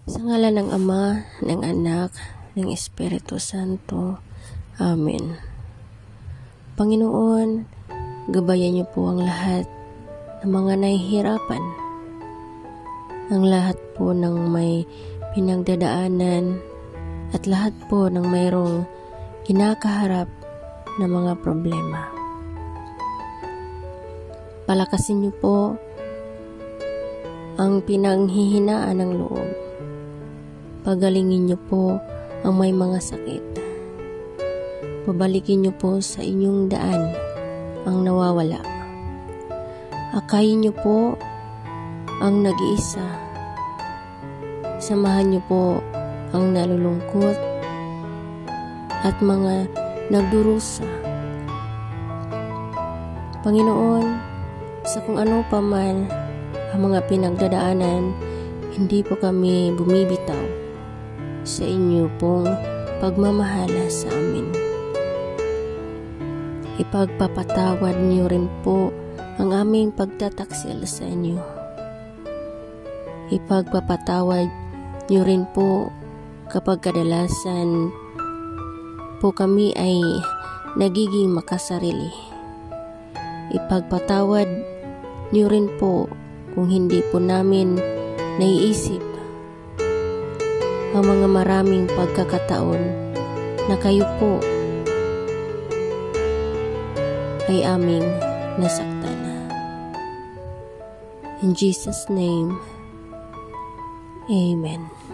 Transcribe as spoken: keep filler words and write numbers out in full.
Sa ngalan ng Ama, ng Anak, ng Espiritu Santo. Amen. Panginoon, gabayan niyo po ang lahat ng mga nahihirapan, ang lahat po ng may pinagdadaanan, at lahat po ng mayroong kinakaharap na mga problema. Palakasin niyo po ang pinanghihinaan ng loob. Pagalingin niyo po ang may mga sakit. Pabalikin niyo po sa inyong daan ang nawawala. Akayin niyo po ang nag-iisa. Samahan niyo po ang nalulungkot at mga nagdurusa. Panginoon, sa kung ano pa man ang mga pinagdadaanan, hindi po kami bumibitaw sa inyo pong pagmamahala sa amin. Ipagpapatawad niyo rin po ang aming pagtataksil sa inyo. Ipagpapatawad niyo rin po kapag kadalasan po kami ay nagiging makasarili. Ipagpatawad niyo rin po kung hindi po namin naiisip ang mga maraming pagkakataon na kayo po ay aming nasaktan. In Jesus' name, Amen.